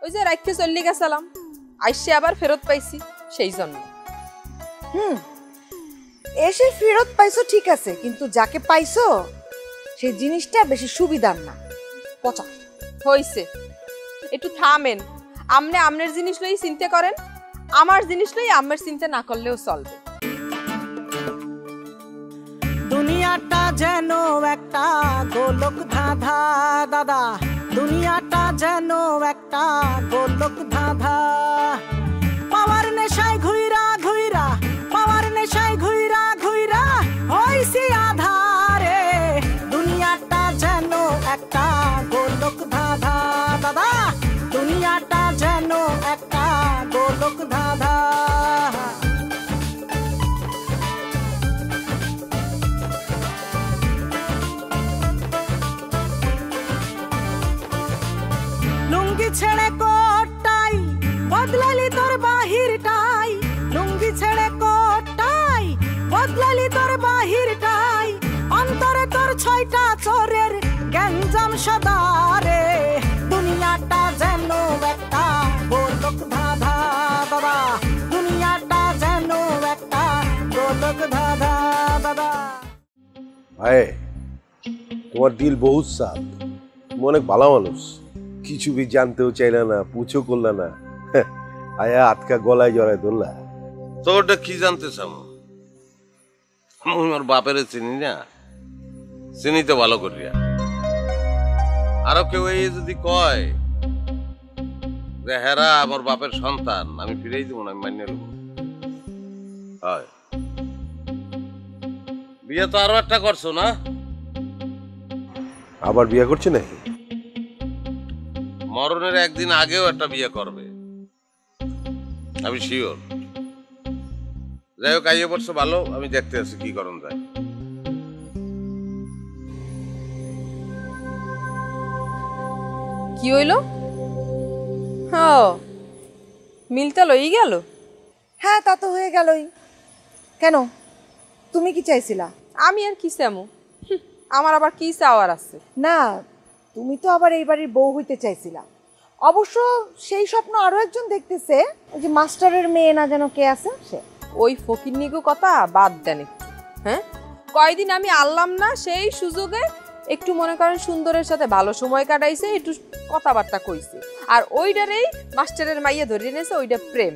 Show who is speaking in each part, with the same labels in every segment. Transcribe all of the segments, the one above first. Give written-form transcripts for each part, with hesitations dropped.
Speaker 1: ওই যে রাইখে চললি গেছিলাম, আইসে আবার ফেরত পাইছি সেই জন্য।
Speaker 2: এসে ফেরত পাইছো ঠিক আছে, কিন্তু যাকে পাইছো সেই জিনিসটা বেশি সুবিধার না, পচা
Speaker 1: হইছে। একটু থামেন, আমনে আমনের জিনিস লই চিন্তা করেন, আমার জিনিস লই আমের চিন্তা না করলেও চলবে।
Speaker 3: দুনিয়াটা যেন একটা গোলক ধাঁধা দাদা, দুনিয়াটা যেন একটা গোলক ধাঁধা। পাওয়ার নেশায় ঘুইরা ঘুইরা, পাওয়ার নেশায় ঘুইরা ঘুইরা হইছি আধারে। দুনিয়াটা যেন একটা গোলক ধাঁধা দাদা, দুনিয়াটা যেন একটা গোলক ধাঁধা। লুঙ্গি ছেড়ে কোটটাই বদলালি তোর বাহিরটাই, লুঙ্গি ছেড়ে কোটটাই বদলালি তোর বাহিরটাই। অন্তরে তোর ছয়টা চোরের গ্যাঞ্জাম সদারে। দুনিয়াটা যেন একটা গোলক ধাঁধা দাদা, দুনিয়াটা যেন একটা গোলক ধাঁধা দাদা।
Speaker 4: ভাই তোমার দিল বহুত সাফ, তুমি অনেক ভালো মানুষ, কিছু বি জানতেও চাইলে না, পুছো করলে না, আয়া আটকা গলায় জড়ায় ধরলা।
Speaker 5: তোরটা কি জানতে চাও? আমি আমার বাপের চিনি না, চিনি তো ভালো করিয়া। আরো কেউ এই যদি কয় যে হেরা আমার বাপের সন্তান, আমি ফিরেই দেবো না, আমি মানিয়ে নেব। হয় বিয়ে তো আরো একটা করছো না?
Speaker 4: আবার বিয়ে করছে নাকি?
Speaker 5: মরণের একদিন আগেও একটা বিয়ে করবে, আমি শিওর। যাই হোক, আইয়ে পড়ছো ভালো, আমি দেখতে আছি কি করণ যায়।
Speaker 1: কি হইল? মিলতে লই গেল।
Speaker 2: হ্যাঁ, তা তো হয়ে গেলই। কেন, তুমি কি চাইছিলা?
Speaker 1: আমি আর কি চামু? আমার আবার কি চাওয়ার আছে?
Speaker 2: না, তুমি তো আবার এই বাড়ির বউ হইতে চাইছিলা। অবশ্য সেই স্বপ্ন আরো একজন দেখতেছে, ওই যে মাস্টারের মেয়ে না যেন কে আছে সে।
Speaker 1: ওই ফকিরনিগো কথা বাদ দেন একটু। হ্যাঁ, কয়দিন আমি আনলাম না, সেই সুযোগে একটু মনে করেন সুন্দরের সাথে ভালো সময় কাটাইছে, একটু কথাবার্তা কইছে, আর ওইটারেই মাস্টারের মাইয়া ধরে নিয়েছে, ওইটা প্রেম।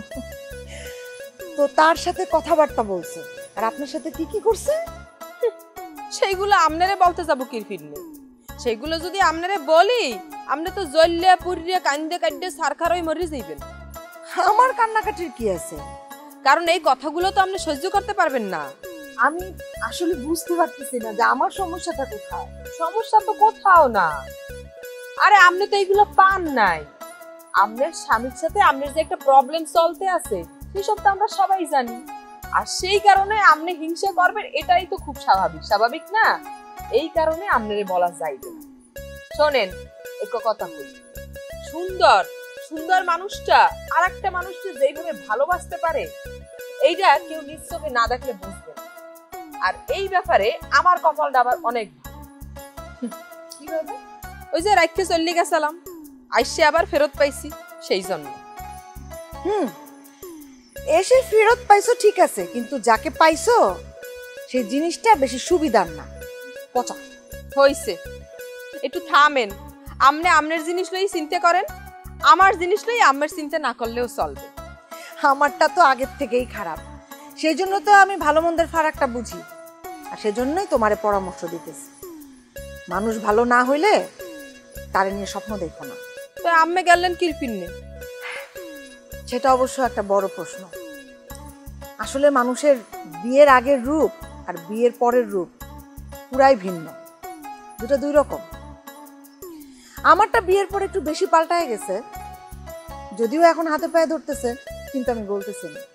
Speaker 2: তো তার সাথে কথাবার্তা বলছে, আর আপনার সাথে কি কি করছে
Speaker 1: সেইগুলো আমনারে বলতে যাবো কি ফিরলে? সেইগুলো যদি আমনারে বলি, আমনে তো জল্লিয়া পুরিয়া কান্দে কান্দে সারখার হয়ে মরে যাইবেন।
Speaker 2: আমার কান্নাকাটির কি আছে?
Speaker 1: কারণ এই কথাগুলো তো আপনি সহ্য করতে পারবেন না।
Speaker 2: আমি আসলে বুঝতে পারতেছি না যে আমার সমস্যাটা কোথায়।
Speaker 1: সমস্যা তো কোথাও না। আরে আপনি তো এইগুলো পান নাই। আপনার স্বামীর সাথে আপনার যে একটা প্রবলেম চলতে আছে, সেসব তো আমরা সবাই জানি। আর সেই কারণে আপনি হিংসা করবেন, এটাই তো খুব স্বাভাবিক, স্বাভাবিক না? এই কারণে আপনারে বলা যাইবে না। শোনেন, এক কথা বলি, সুন্দর সুন্দর মানুষটা আর একটা মানুষকে যেইভাবে ভালোবাসতে পারে, এইটা কেউ নিজ চোখে না দেখলে বুঝবে না। আর এই ব্যাপারে আমার কপালটা আবার অনেক কিভাবে, ওই যে রাইখে চললি গেছিলাম, আইসে আবার ফেরত পাইছি সেই জন্য।
Speaker 2: এসে ফেরত পাইছো ঠিক আছে, কিন্তু যাকে পাইছো সেই জিনিসটা বেশি সুবিধার না, পচা।
Speaker 1: হইছে। একটু থামেন, আমনে আমনের জিনিস লই চিন্তা করেন, আমার জিনিস লই আমের চিন্তা না করলেও চলবে।
Speaker 2: আমারটা তো আগের থেকেই খারাপ, সেই জন্য তো আমি ভালো মন্দের ফারাকটা বুঝি, আর সেজন্যই তোমারে পরামর্শ দিতেছি। মানুষ ভালো না হইলে তারে নিয়ে স্বপ্ন দেখো না।
Speaker 1: তো আম্মে গেলেন কিরপিনে?
Speaker 2: সেটা অবশ্য একটা বড় প্রশ্ন। আসলে মানুষের বিয়ের আগের রূপ আর বিয়ের পরের রূপ পুরাই ভিন্ন, দুটো দুই রকম। আমারটা বিয়ের পরে একটু বেশি পাল্টায় গেছে, যদিও এখন হাতে পায়ে ধরতেছে, কিন্তু আমি বলতেছি না।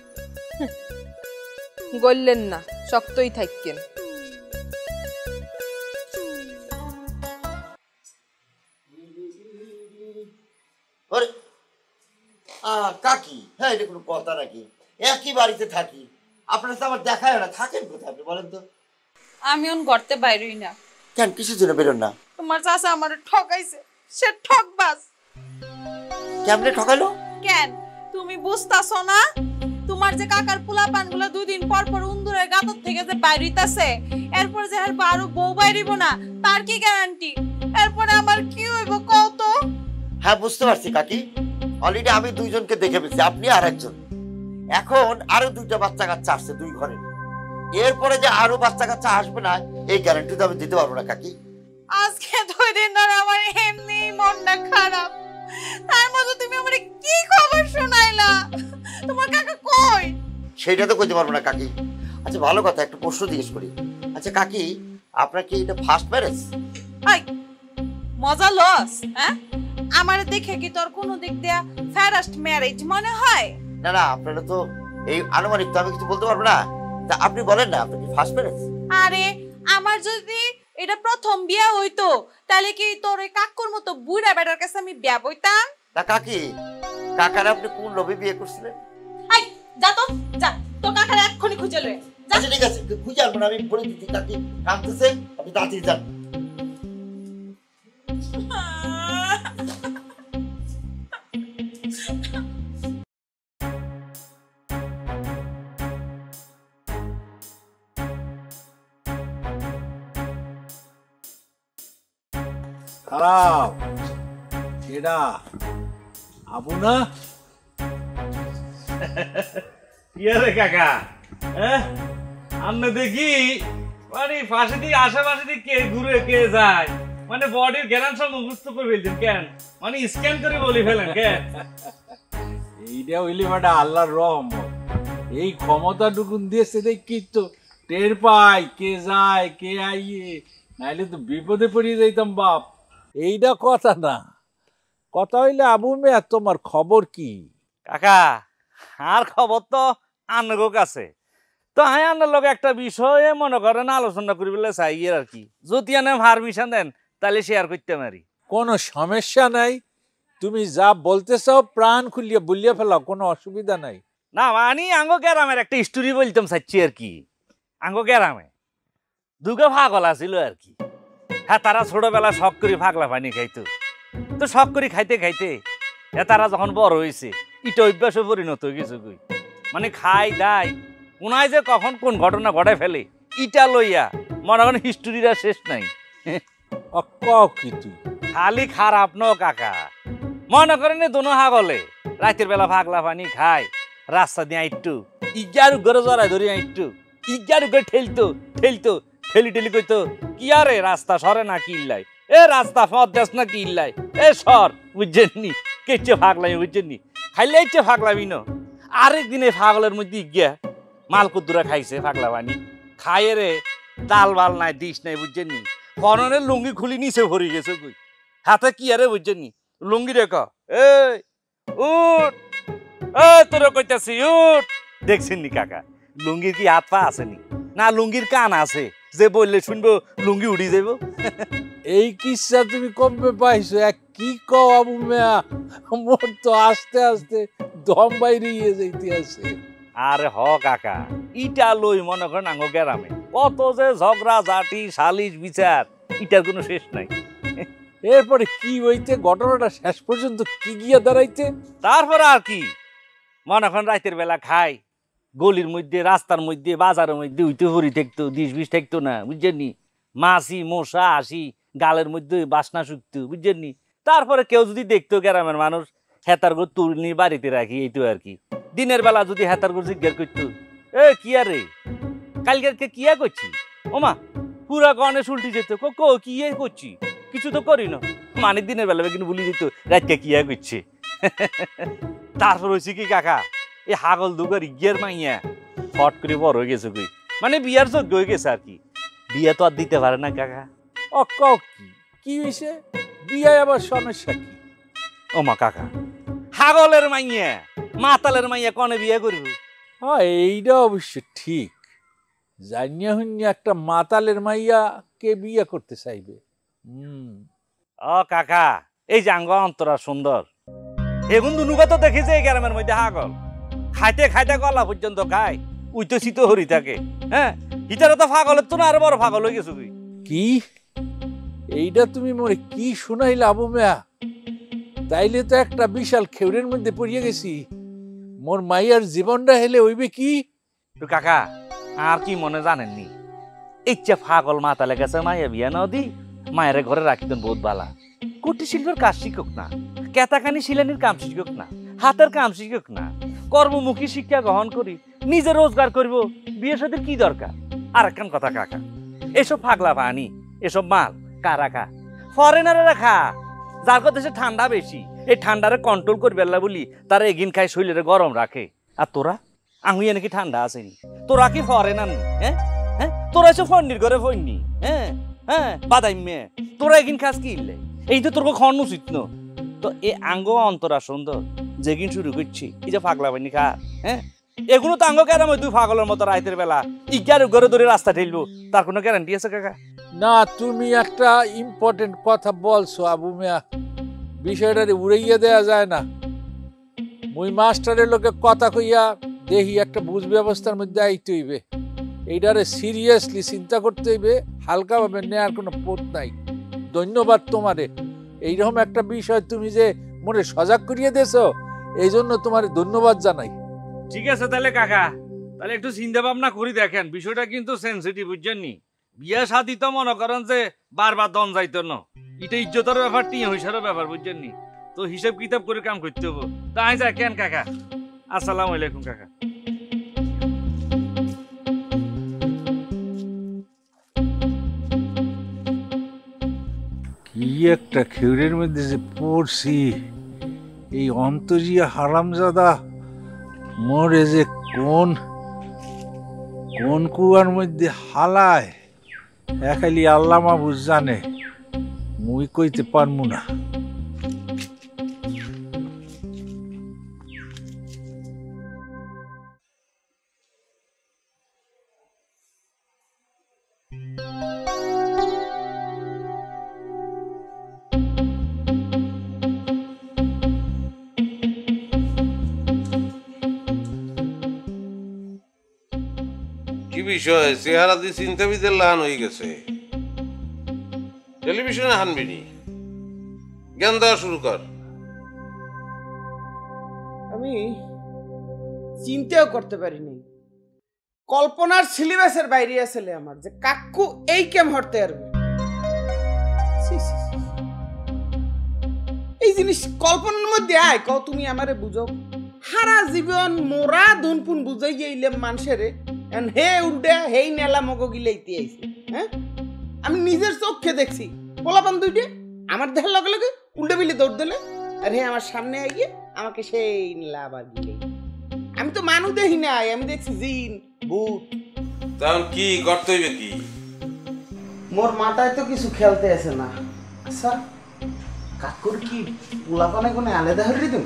Speaker 1: গললেন না, শক্তই থাকেন।
Speaker 6: কাকি, হ্যাঁ, এটা কোনো কথা নাকি? একই বাড়িতে থাকি, আপনার তো আমার দেখায় না, থাকেন কোথায় আপনি বলেন তো?
Speaker 7: আমি ওন ঘরতে বাইরই না।
Speaker 6: কেন, কিসের জন্য বেরোন না?
Speaker 7: তোমার চাচা আমার ঠকাইছে, সে ঠকবাজ।
Speaker 6: কেমনে ঠকাইলো?
Speaker 7: কেন তুমি বুঝতাছো না? তোমার যে কাকার পোলাপানগুলো 2 দিন পর পর উন্দুরের গাতর থেকে যে বাইরিতাছে, এরপর যে আর আরো বউ বাইরিব না, তার কি গ্যারান্টি? এরপরে আমার কি হইব কও তো?
Speaker 6: হ্যাঁ বুঝতে পারছি কাকি, অলরেডি আমি দুইজনকে দেখে ফেলছি, আপনি আর একজন। এখন আরো 2টা বাচ্চা কাচ্চা আসছে 2 ঘরে, এরপরে যে আরো বাচ্চা কাচ্চা আসবে না এই গ্যারান্টি তো আমি দিতে পারবো না কাকি।
Speaker 7: আজকে 2 দিন ধরে আমার এমনি মনটা খারাপ, তার মধ্যে তুমি আমারে কি খবর শোনাইলা? তোমার কাকা কই?
Speaker 6: সেইটা তো কইতে পারবো না কাকি। আচ্ছা ভালো কথা, একটা প্রশ্ন জিজ্ঞেস করি। আচ্ছা কাকি, আপনার কি এটা ফার্স্ট ম্যারেজ?
Speaker 7: আই মজা লস, হ্যাঁ? আমারে দেখে কি তোর কোনো দিক দিয়া ফার্স্ট ম্যারেজ মনে হয়?
Speaker 6: না না, আপনারা তো এই আনুমানিক তো আমি কিছু বলতে পারবো না, তা আপনি বলেন না আপনার কি ফার্স্ট ম্যারেজ?
Speaker 7: আরে আমার যদি এটা প্রথম বিয়া হইতো তাহলে কি তোর ওই কাকুর মতো বুড়া বেটার কাছে আমি বিয়া বইতাম?
Speaker 6: তা কাকি, কাকারে আপনি কোন লোভে বিয়ে করছিলেন?
Speaker 7: আই যা তো যা, তোর কাকারে এক্ষুনি খুঁজে লয়ে যা।
Speaker 6: আচ্ছা ঠিক আছে, খুঁজে আনবো না, আমি বলে দিচ্ছি কাকি কাঁদতেছে, আপনি তাড়াতাড়ি যান।
Speaker 8: খারাপ এটা আবু না?
Speaker 9: রে কাকা, আমি দেখি মানে পাশে দিয়ে আশেপাশে দিয়ে কে ঘুরে কে যায়, মানে বডির জ্ঞান সব মুখস্থ করে ফেলছেন কেন? মানে স্ক্যান করে বলি ফেলেন কেন?
Speaker 8: এইটা হইলে বেটা আল্লাহর রহমত। এই ক্ষমতাটুকুন দিয়েছে দেখি তো টের পাই কে যায় কে আইয়ে, নাইলে তো বিপদে পড়িয়ে যাইতাম বাপ। এইটা কথা না, কথা হইলে আবু মেয়া তোমার খবর কি?
Speaker 9: কাকা আর খবর তো আনগো কাছে, তো হ্যাঁ আনার লোক একটা বিষয়ে মনে করেন আলোচনা করি বলে চাই আর কি, যদি আনে পারমিশন দেন তাহলে শেয়ার করতে পারি।
Speaker 8: কোনো সমস্যা নাই, তুমি যা বলতে চাও প্রাণ খুলিয়ে বলিয়ে ফেলাও, কোনো অসুবিধা নাই।
Speaker 9: না মানে আঙ্গো গ্রামের একটা স্টোরি বলতাম চাচ্ছি আর কি। আঙ্গো গ্রামে 2 পাগল আছিল আর কি। হ্যাঁ তারা ছোটবেলা শখ করে পাগলা পানি খাইতো, তো শখ করে খাইতে খাইতে তারা যখন বড় হয়েছে এটা অভ্যাসে পরিণত হয়ে গেছে। মানে খাই দাই কোনায় যে কখন কোন ঘটনা ঘটে ফেলে ইটা লইয়া মনে করেন হিস্টোরিটা শেষ নাই।
Speaker 8: কি তুই
Speaker 9: খালি খারাপ ন কাকা, মনে করেন দোনো হাগলে রাতের বেলা পাগলা পানি খায়, রাস্তা দিয়ে আইটু ইগার ঘরে জড়াই ধরি আইটু ইগার ঘরে ঠেলতো ঠেলতো ঠেলি ঠেলি কইতো কি আরে রাস্তা সরে না কি ইল্লাই, এ রাস্তা পথ দেশ না কি ইল্লাই, এ সর বুঝছেননি কেচে ফাগলাই বুঝছেননি, খাইলে ইচ্ছে ফাগলাবি ন। আরেকদিনে ফাগলের মধ্যে গিয়া মালকুদ্দুরা খাইছে পাগলা পানি খাইয়ে রে, ডাল বাল নাই দিস নাই বুঝছেননি, ফরনের লুঙ্গি খুলি নিচে ভরে গেছে কই, হাতে কি আরে বুঝছেননি লুঙ্গি রেখ এই উঠ, তোরা কইতাছি উঠ। দেখছেননি কাকা লুঙ্গির কি হাত পা আসেনি না লুঙ্গির কান আছে যে বললে শুনবো লুঙ্গি উড়ি যাব?
Speaker 8: এই কিসা তুমি কমবে পাইছো? এক কি কও আবু মিয়া, মোর তো আস্তে আস্তে দম বাইরে যাইতে আছে।
Speaker 9: আরে হ কাকা, ইটা লই মনে করেন আঙ্গো গ্রামে কত যে ঝগড়া ঝাঁটি সালিশ বিচার, ইটার কোনো শেষ নাই।
Speaker 8: এরপরে কি হইতে ঘটনাটা শেষ পর্যন্ত কি গিয়া দাঁড়াইতে?
Speaker 9: তারপরে আর কি মনে করেন রাতের বেলা খাই গলির মধ্যে রাস্তার মধ্যে বাজারের মধ্যে উইতে হরি থাকতো, 20-20 থাকতো না বুঝছেননি, মাছি মশা আসি গালের মধ্যে বাসনা শুকতো বুঝছেননি। তারপরে কেউ যদি দেখতো গ্রামের মানুষ হেতার গো তুলনি বাড়িতে রাখি এইতো আর কি। দিনের বেলা যদি হেতার গো জিজ্ঞাসা করতো এ কি আরে কালকে কিয়া করছি, ওমা পুরা গণেশ উল্টি যেত কো কি করছি কিছু তো করি না, মানে দিনের বেলা কিন্তু বলি যেত রাতকে কিয়া করছে। তারপর হয়েছে কি কাকা এই হাগল দুগার ইগিয়ার মাইয়া ফট করে বড় হয়ে গেছে কই, মানে বিয়ার যোগ্য হয়ে গেছে আর কি। বিয়ে তো আর দিতে পারে না কাকা।
Speaker 8: কি হয়েছে বিয়ে আবার সমস্যা কি?
Speaker 9: ওমা কাকা হাগলের মাইয়া মাতালের মাইয়া কনে বিয়ে করব?
Speaker 8: হ্যাঁ এইটা অবশ্য ঠিক, জানিয়া হুনিয়া একটা মাতালের মাইয়া কে বিয়ে করতে চাইবে?
Speaker 9: ও কাকা এই যে আঙ্গ অন্তরা সুন্দর এগুন দুনুকা তো দেখেছে এই গ্রামের মধ্যে হাগল খাইতে খাইতে গলা পর্যন্ত খায় উইতো শীত হরি থাকে। হ্যাঁ হিটারে তো ফাগলের তো না আরো বড় ফাগল হয়ে গেছে।
Speaker 8: কি এইটা তুমি মোরে কি শুনাইলা আবু মিয়া? তাইলে তো একটা বিশাল খেউরের মধ্যে পড়িয়ে গেছি। মোর মাইয়ার জীবনটা হেলে হইবে কি?
Speaker 9: তো কাকা আর কি মনে জানেননি, ইচ্ছা পাগল মাথা লেগেছে মাইয়া বিয়া না দি মায়ের ঘরে রাখিতেন বহুত বালা। কুটির শিল্পের কাজ শিখুক না, কেতাকানি শিলানির কাম শিখুক না, হাতের কাম শিখুক না, কর্মমুখী শিক্ষা গ্রহণ করি নিজে রোজগার করব, বিয়ে সাথের কি দরকার? আর একখান কথা কাকা, এসব পাগলা পানি এসব মাল কারা খা? ফরেনাররা খা, যার দেশে ঠান্ডা বেশি, এই ঠান্ডারে কন্ট্রোল করবে আল্লাহ বলি তারা এগিন খায়, শরীরে গরম রাখে। আর তোরা আঙুইয়া নাকি ঠান্ডা আসেনি, তোরা কি ফরেনার নি? হ্যাঁ হ্যাঁ, তোরা এসব ফন্ডির ঘরে ফন্ডি, হ্যাঁ হ্যাঁ বাদাই মেয়ে, তোরা এগিন খাস কি ইলে? এই তো তোর খন উচিত ন। তো এই আঙ্গ অন্তরা সুন্দর যেগিন শুরু করছি এই যে পাগলা বানি খা, হ্যাঁ এগুলো তো আঙ্গ কেরাম তুই পাগলের মতো রাইতের বেলা ইগার ঘরে ধরে রাস্তা ঠেলবো, তার কোনো গ্যারান্টি আছে কাকা?
Speaker 8: না, তুমি একটা ইম্পর্টেন্ট কথা বলছো আবু মিয়া, বিষয়টারে উড়াইয়া দেয়া যায় না। মুই মাস্টারের লোকে কথা কইয়া দেখি একটা বুঝ ব্যবস্থার মধ্যে আইতে হইবে, এইটারে সিরিয়াসলি চিন্তা করতে হইবে, হালকাভাবে নেয়ার কোনো পথ নাই। ধন্যবাদ তোমারে, এইরকম একটা বিষয় তুমি যে মনে সজাগ করিয়ে দিয়েছো, এই জন্য তোমার ধন্যবাদ জানাই।
Speaker 9: ঠিক আছে তাহলে কাকা, তাহলে একটু চিন্তা ভাবনা করি দেখেন, বিষয়টা কিন্তু সেন্সিটিভ, বুঝছেন নি? বিয়া শাদি তো মনে করেন যে বারবার দন যাইতো না, এটা ইজ্জতের ব্যাপার, টিয়া হিসাবের ব্যাপার, বুঝছেন নি? তো হিসাব কিতাব করে কাম করতে হবো। তাই যা কেন কাকা, আসসালামু আলাইকুম কাকা।
Speaker 8: কি একটা খেউরের মধ্যে যে পড়ছি, এই অন্তরিয়া হারামজাদা মোরে যে কোন কোন কুয়ার মধ্যে হালায় একালি আল্লাহ মাহবুব জানে, মুই কইতে পারমু না।
Speaker 5: কি বিষয়? চেহারা দিয়ে চিন্তা বিদের লাহান হয়ে গেছে, টেলিভিশনে হানবিনি, জ্ঞান দেওয়া শুরু কর।
Speaker 10: আমি চিন্তাও করতে পারিনি, কল্পনার সিলেবাসের বাইরে আসলে আমার যে কাকু এই কেম হরতে পারবে। এই জিনিস কল্পনার মধ্যে আয় কও, তুমি আমারে বুঝো। সারা জীবন মোরা ধুনপুন বুঝাই গেইলাম মানুষেরে, হে উল্টে হেই নেলা মগ গিলাইতে আইছে। হ্যাঁ, আমি নিজের চোখে দেখছি পোলাপান দুইটে আমার দেখার লগে লগে উল্টে বিলে দৌড় দিলে, আর হে আমার সামনে আইয়ে আমাকে সেই নেলা আবার গিলে। আমি তো মানুষ দেখি নাই, আমি দেখছি জিন ভূত।
Speaker 5: তখন কি করতে হইবে? কি
Speaker 10: মোর মাথায় তো কিছু খেলতে আছে না। আচ্ছা কাকুর কি পোলাপানে কোনো আলাদা হরি তুমি?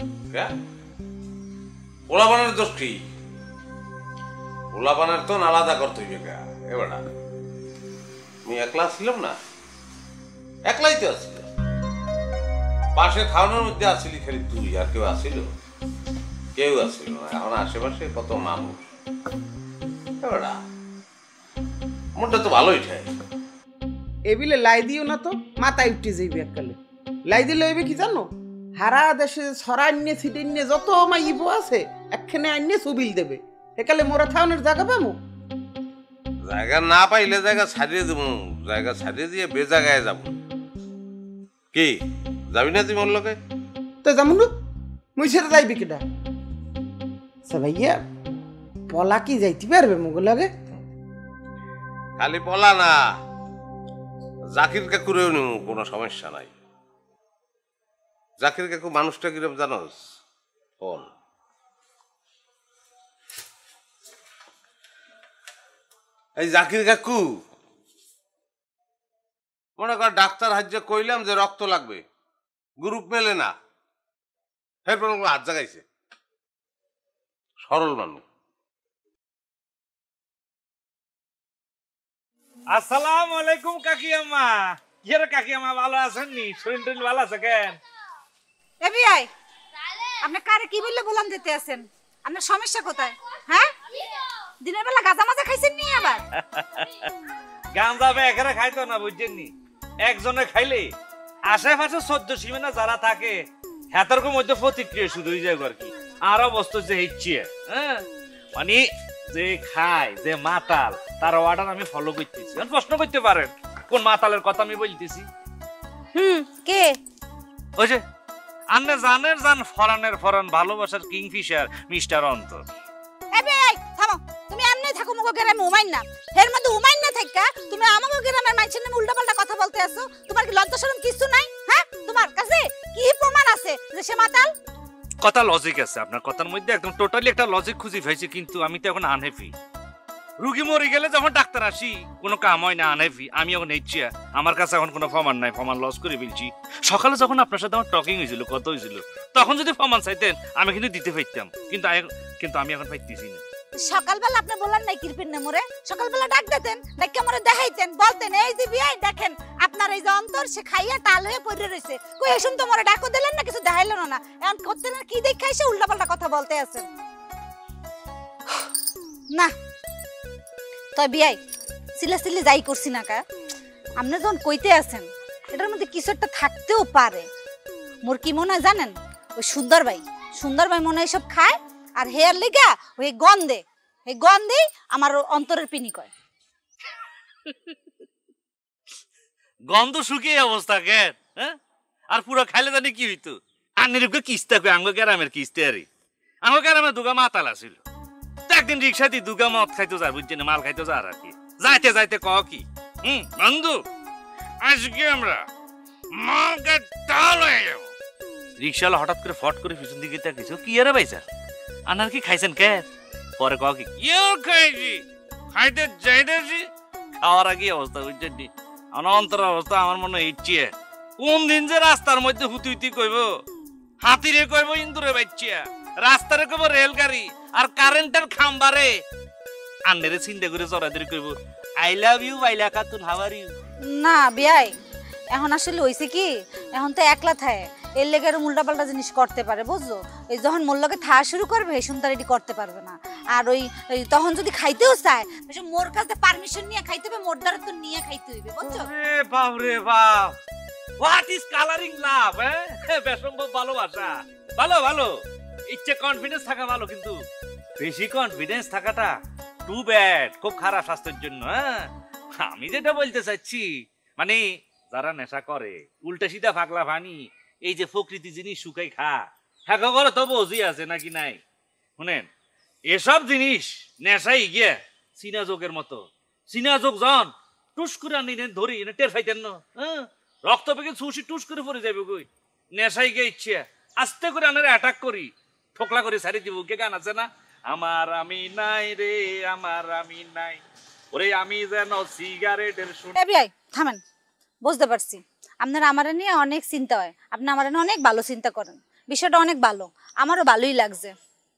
Speaker 5: পোলাপানের দোষ কি? পোলাপানের তো আলাদা করতে হইবে কা? এবার আমি একলা ছিলাম না, একলাই তো আসছিল, পাশে থাউনের মধ্যে আসছিলি খালি তুই, আর কেউ আসছিল? কেউ আসছিল না। এখন আশেপাশে কত মানুষ, এবার মনটা তো ভালোই ঠাই।
Speaker 10: এবিলে লাই দিও না তো, মাথায় উঠে যাইবে এককালে। লাই দিলে হইবে কি জানো, হারা দেশে ছড়াইনে ছিটিনে যত মাইব আছে একখানে আইনে ছবিল দেবে, একালে মোরা থাউনের জায়গা পাবো?
Speaker 5: জায়গা না পাইলে জায়গা ছাড়িয়ে দেবো, জায়গা ছাড়িয়ে দিয়ে বে জায়গায় যাবো। কি যাবি না তুই মোর লোকে?
Speaker 10: তো যেমন মুই ছেড়ে যাইবি কেটা? ভাইয়া পলা কি যাইতে পারবে মুগো লাগে?
Speaker 5: খালি পলা না, জাকির কাকুরেও নিব, কোনো সমস্যা নাই। জাকির কাকু মানুষটা কিরম জানোস? বল। এই জাকির কাকু মনে কর ডাক্তার হাজ্যে কইলাম যে রক্ত লাগবে, গ্রুপ মেলে না, এরপর হাত জাগাইছে। সরল মানুষ।
Speaker 9: আসসালামু আলাইকুম কাকি আম্মা। কি রে কাকি আম্মা, ভালো আছেন নি? শরীর টরীর ভালো আছে কেন?
Speaker 11: এ বিআই, আপনি কারে কি বললে বলান দিতে আছেন? আপনার সমস্যা কোথায়? হ্যাঁ, দিনের বেলা গাঁজা মাজা খাইছেন নি আবার?
Speaker 9: গাঁজা বে একারে খাইতো না, বুঝছেন নি? একজনে খাইলে আশেপাশে 14 সীমানা যারা থাকে হেতারকম মধ্যে প্রতিক্রিয়া শুধু হয়ে যায় আর কি। আর অবস্থা যে হিচ্ছি, হ্যাঁ মানে যে খায় যে মাতাল তার অর্ডার আমি ফলো করতেছি। প্রশ্ন করতে পারেন কোন মাতালের কথা আমি বলতেছি?
Speaker 11: কে?
Speaker 9: ওই যে আপনি জানেন জান ফরানের ফরান ভালোবাসার কিংফিশার মিস্টার অন্তর।
Speaker 11: এই থামো, তুমি এমনি থাকো মগো গ্রামে উমাইন না, এর মধ্যে উমাইন না থাকা তুমি আমাগো গ্রামের মানুষের নামে উল্টাপাল্টা কথা বলতে আছো। তোমার কি লজ্জা শরম কিছু নাই? হ্যাঁ, তোমার কাছে কি প্রমাণ আছে যে সে মাতাল?
Speaker 9: কথা লজিক আছে, আপনার কথার মধ্যে একদম টোটালি একটা লজিক খুঁজে পাইছি, কিন্তু আমি তো এখন আনহেফি। রুগী মরে গেলে যখন ডাক্তার আসি কোনো কাম হয় না, আনহেফি। আমি এখন হেঁচিয়া, আমার কাছে এখন কোনো প্রমাণ নাই, প্রমাণ লস করে ফেলছি। সকালে যখন আপনার সাথে আমার টকিং হয়েছিল, কত হয়েছিল, তখন যদি প্রমাণ চাইতেন আমি কিন্তু দিতে পারতাম, কিন্তু আমি এখন পাইতেছি না।
Speaker 11: সকালবেলা আপনি বললেন নাই কিরপিন নে মোরে, সকালবেলা ডাক দিতেন, ডাক্কা মোরে দেখাইতেন, বলতেন এই যে বিয়াই দেখেন আপনার এই যে অন্তর সে খাইয়া টাল হয়ে পড়ে রইছে। কই এসুন তো মোরে ডাকও দিলেন না, কিছু দেখাইলেন না। এখন করতেন কি দেখাইছে উল্টাপাল্টা কথা বলতে আছেন না। তই বিয়াই সিলাসিলি যাই করছি না কা, আপনি যখন কইতে আছেন এটার মধ্যে কিছু একটা থাকতেও পারে। মোর কি মনে হয় জানেন, ওই সুন্দর ভাই মনে হয় সব খায় আর হেয়ার লিগা ওই গন্ধে, এই গন্ধেই আমার অন্তরের পিনি কয়।
Speaker 9: গন্ধ শুকিয়ে অবস্থা কেন? হ্যাঁ, আর পুরো খাইলে জানি কি হইতো? আন্নিরকে কিস্তা কই আঙ্গ গ্রামের কিস্তে আরে আঙ্গ গ্রামে দুগা মাতাল আছিল। একদিন রিক্সা দিয়ে দুগা মদ খাইতো যা, বুঝছেন, মাল খাইতো যা আর কি। যাইতে যাইতে ক কি বন্ধু আজকে আমরা মালকে টাল হয়ে যাবো। রিক্সাওয়ালা হঠাৎ করে ফট করে পিছন দিকে তাকিয়েছে, কি আরে ভাইসা আনার কি খাইছেন কে? পরে ক কি খাইছি, খাইতে যাইতেছি, খাওয়ার আগে অবস্থা বুঝছেন নি। অন্তর অবস্থা আমার মনে ইচ্ছে কোন দিন যে রাস্তার মধ্যে হুতুইতি কইব, হাতিরে কইব ইন্দুরে বাচ্চা, রাস্তারে কইব রেলগাড়ি, আর কারেন্টের খাম্বারে আন্ডারে চিন্তা করে জড়াদের কইব আই লাভ ইউ বাইলা খাতুন, হাউ আর ইউ।
Speaker 11: না বিয়াই, এখন আসলে হইছে কি, এখন তো একলা থাকে, এর লেগে উল্টা পাল্টা জিনিস করতে পারে, বুঝছো? এই যখন মোর লগে থা শুরু করবে এই সুন্দর এটি করতে পারবে না। আর ওই তখন যদি খাইতেও চায় মোর কাছে পারমিশন নিয়ে খাইতে হবে, মোর দ্বারা তো নিয়ে খাইতে হইবে, বুঝছো?
Speaker 9: রে বাপ রে বাপ, হোয়াট ইজ কালারিং লাভ? বেসম্ভব ভালোবাসা। ভালো ভালো, ইচ্ছে কনফিডেন্স থাকা ভালো, কিন্তু বেশি কনফিডেন্স থাকাটা টু ব্যাড, খুব খারাপ স্বাস্থ্যের জন্য। হ্যাঁ, আমি যেটা বলতে চাচ্ছি, মানে যারা নেশা করে উল্টা সিধা ফাগলা ফানি, এই যে প্রকৃতি জিনিস শুকাই খা, হ্যাঁ করে তো বুঝি আছে নাকি নাই? শুনেন, এসব জিনিস নেশাই গিয়ে চীনা যোগের মতো। চীনা যোগ জন টুস করে আনি ধরি এনে টের ফাইতেন না, হ্যাঁ, রক্ত পেকে ছুসি টুস করে পড়ে যাবে কই। নেশাই গিয়ে ইচ্ছে আস্তে করে আনারে অ্যাটাক করি, ঠোকলা করে ছাড়ি দিব। কে গান আছে না, আমার আমি নাই রে আমার আমি নাই, ওরে আমি যেন সিগারেটের শুন।
Speaker 11: থামেন, বুঝতে পারছি আপনার আমারে নিয়ে অনেক চিন্তা হয়, আপনি আমার নিয়ে অনেক ভালো চিন্তা করেন, বিষয়টা অনেক ভালো, আমারও ভালোই লাগছে।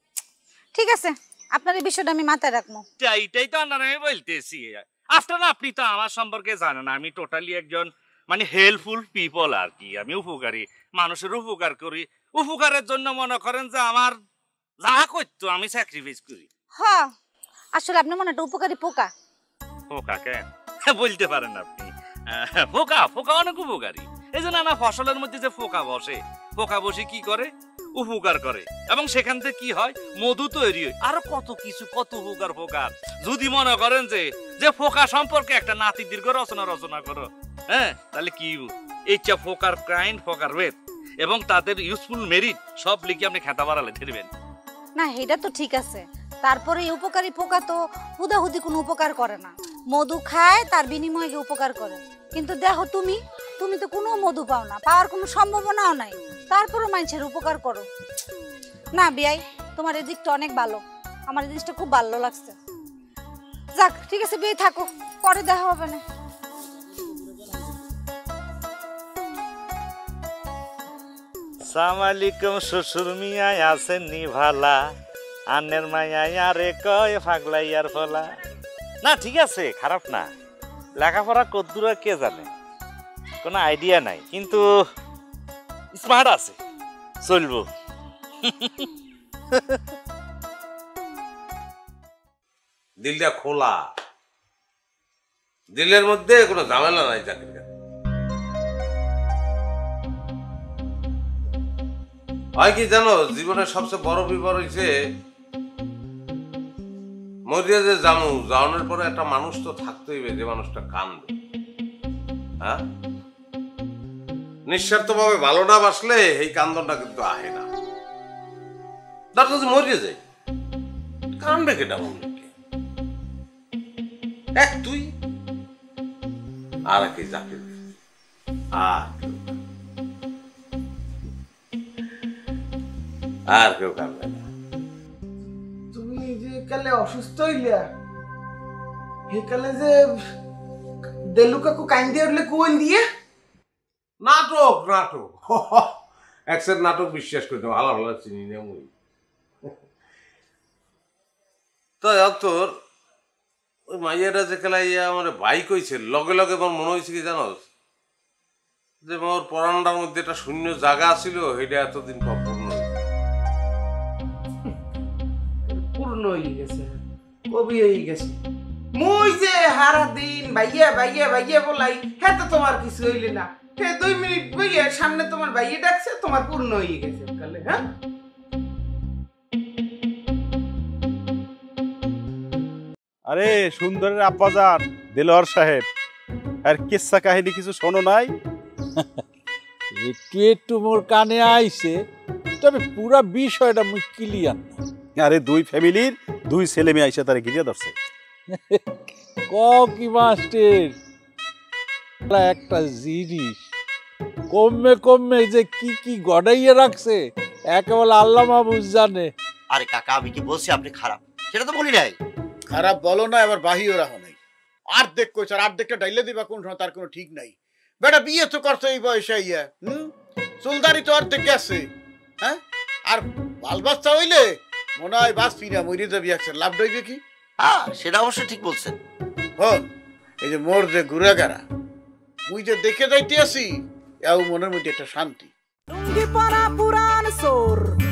Speaker 11: ঠিক আছে, আপনার এই বিষয়টা আমি মাথায় রাখবো।
Speaker 9: এইটাই তো আমি বলতেছি। আফটার আপনি তো আমার সম্পর্কে জানেন, আমি টোটালি একজন মানে হেল্পফুল পিপল আর কি। আমি উপকারী, মানুষের উপকার করি, উপকারের জন্য মনে করেন যে আমার যা করতো আমি স্যাক্রিফাইস করি।
Speaker 11: হ্যাঁ, আসলে আপনি মনে একটা উপকারী পোকা।
Speaker 9: পোকা কেন বলতে পারেন আপনি? পোকা পোকা অনেক উপকারী। এই যে নানা ফসলের মধ্যে যে পোকা বসে, পোকা বসে কি করে, উপকার করে, এবং সেখান থেকে কি হয়, মধু তৈরি হয়, আরো কত কিছু, কত উপকার পোকার। যদি মনে করেন যে পোকা সম্পর্কে একটা নাতি দীর্ঘ রচনা করো, হ্যাঁ, তাহলে কি ইচ্ছা পোকার কাইন্ড, পোকার ওয়েট এবং তাদের ইউজফুল মেরিট সব লিখে আপনি খেতা বাড়ালে ধরবেন
Speaker 11: না। এটা তো ঠিক আছে, তারপরে এই উপকারী পোকা তো হুদাহুদি কোনো উপকার করে না, মধু খায় তার বিনিময়ে উপকার করে। কিন্তু দেখো তুমি তো কোনো মধু পাও না, পাওয়ার কোনো সম্ভাবনাও নাই, তারপরও মানুষের উপকার করো না। বিয়াই, তোমার এই দিকটা অনেক ভালো, আমার এই জিনিসটা খুব ভালো লাগছে। যাক, ঠিক আছে বিয়াই, থাকো, পরে দেখা হবে না।
Speaker 9: সালামালাইকুম শ্বশুর মিয়া আছেন নি ভালা, আন্নের মাইয়া আরে কয় ফাগলাইয়ার ফলা। না ঠিক আছে, খারাপ না, লেখাপড়া কদ্দুরা কে জানে, কোনো আইডিয়া নাই, কিন্তু স্মার্ট আছে, চলবো।
Speaker 5: দিলটা খোলা, দিলের মধ্যে কোনো ঝামেলা নাই চাকরি। হয় কি জানো, জীবনের সবচেয়ে বড় বিপদ হয়েছে মরিয়া যে জানানোর পরে একটা মানুষ তো থাকতেই হবে, যে মানুষটা কান্দে। হ্যাঁ, নিঃস্বার্থভাবে ভালো না বাসলে এই কান্দনটা কিন্তু আহে না। তার যদি মরিয়ে যায়, কান্দবে কেটা মনকে? এক তুই আর কি যাকে আর কেউ কান্দবে না।
Speaker 10: তুমি যে কালে অসুস্থ হইলা, হে কালে যে দেলু কাকু কাইন্দে উঠলে কোন দিয়ে
Speaker 5: নাটক নাটক একসের নাটক বিশ্বাস করি না, ভালো ভালো চিনি না মুই। তাই তোর ওই মাইয়াটা যে খেলাইয়া আমার বাইক হয়েছে, লগে লগে আমার মনে হয়েছে কি জানো, যে মোর পরান্ডার মধ্যে একটা শূন্য জায়গা ছিল, সেটা এতদিন পর পূর্ণ
Speaker 10: পূর্ণ হয়ে গেছে, কবি হয়ে গেছে। মুই যে হারা দিন ভাইয়া ভাইয়া ভাইয়া বলাই, হ্যাঁ তো তোমার কিছু হইলে না, হ্যাঁ 2 মিনিট বইয়া সামনে তোমার ভাইয়া ডাকছে, তোমার পূর্ণ হয়ে গেছে কালে। হ্যাঁ,
Speaker 12: আরে সুন্দরের আব্বাজান দেলোয়ার সাহেব, আর কিচ্ছা কাহিনী কিছু শোনো নাই?
Speaker 8: একটু একটু মোর কানে আইছে, তবে পুরা বিষয়টা মুই ক্লিয়ার না।
Speaker 12: আরে 2 ফ্যামিলির 2 ছেলে মেয়ে আইসা তারে ঘিরে ধরছে।
Speaker 8: ক কি মাস্টার, একটা জিনিস কমে কমে যে কি কি গড়াইয়ে রাখছে একেবারে আল্লাহ মাহবুব জানে।
Speaker 6: আরে কাকা, আমি কি বলছি আপনি খারাপ? সেটা তো বলি নাই।
Speaker 13: খারাপ বলো না, এবার বাহিও রাখো নাই। আর দেখ কইছ, আর দেখটা ডাইলে দিবা কোন সময় তার কোনো ঠিক নাই। বেটা বিয়ে তো করতে এই বয়সে ইয়া, চুলদারি তো অর্ধেক গেছে। হ্যাঁ, আর বাল বাচ্চা হইলে মনে হয় বাস ফিরা মরে যাবি, একসাথে লাভ ডইবে কি?
Speaker 6: হ্যাঁ, সেটা অবশ্যই ঠিক বলছেন।
Speaker 13: হন, এই যে মোর যে ঘুরাগারা মুই যে দেখে যাইতে আসি, এও মনের মধ্যে একটা শান্তি।
Speaker 3: লুঙ্গি পরা পুরান সোর